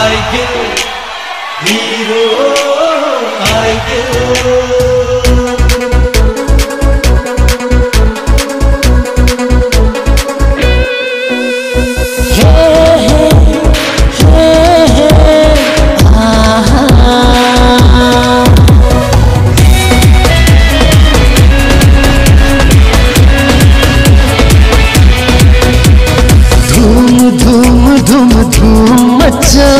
Hero आएंगे। धूम मचा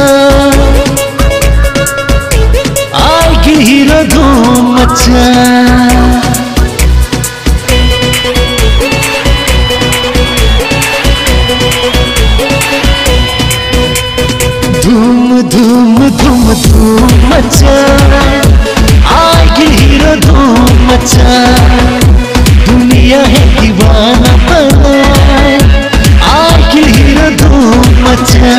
आएगी हीरो धूम मचा। धूम धूम धूम धूम मचा आएगी हीरो धूम मचा। दुनिया है दीवाना बनाए आएगी हीरो धूम मचा।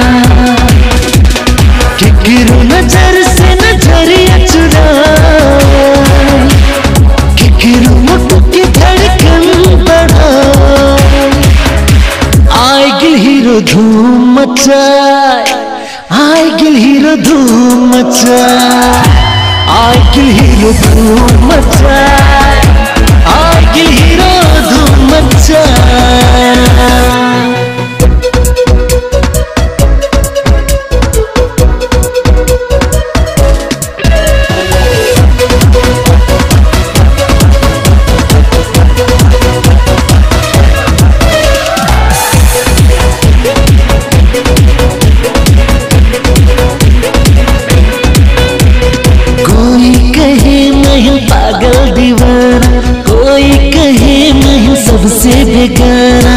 किकरू नजर से नजरिया चुराए, किकरू मुट्ठी की धड़कन बढ़ाए। आएगी हीरो धूम मचाए, आएगी हीरो धूम मचाए, आएगी हीरो धूम मचाए, आएगी हीरो धूम मचाए। पागल दीवाना, कोई कहे मैं हूँ सबसे बेगाना।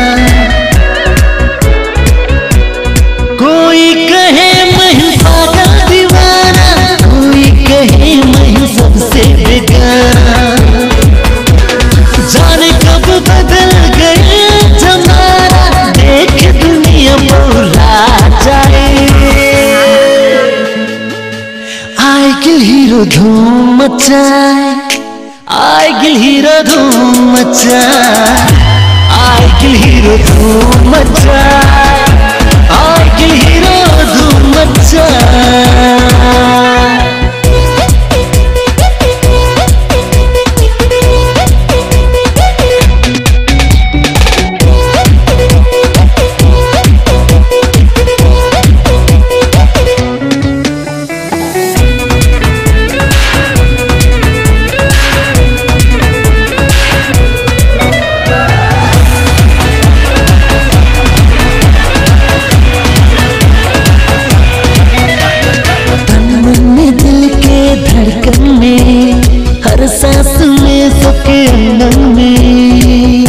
कोई कहे मैं हूँ पागल दीवाना, कोई कहे मैं हूँ सबसे बेगाना। जाने कब बदल गए जमाना, देख दुनिया भुला जाए। आएगी हीरो धूम मचाए, आएगी हीरो धूम मचाए, आएगी हीरो धूम मचाए, आएगी हीरो धूम मचाए। धड़कन में हर सांस में सबके अंगन में,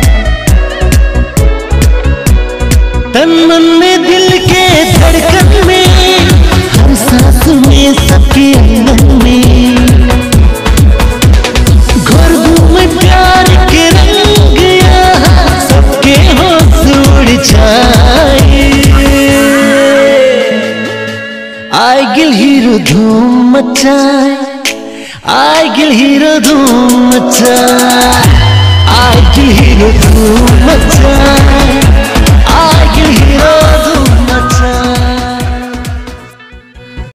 तन मन में दिल के धड़कन में हर सांस में सबके अंगन में। घोर धूम प्यार के रंग यहाँ सबके होश उड़ जाए। आएगी हीरो धूम मचाए, आएगी हीरो धूम मचाए, आएगी हीरो धूम मचाए।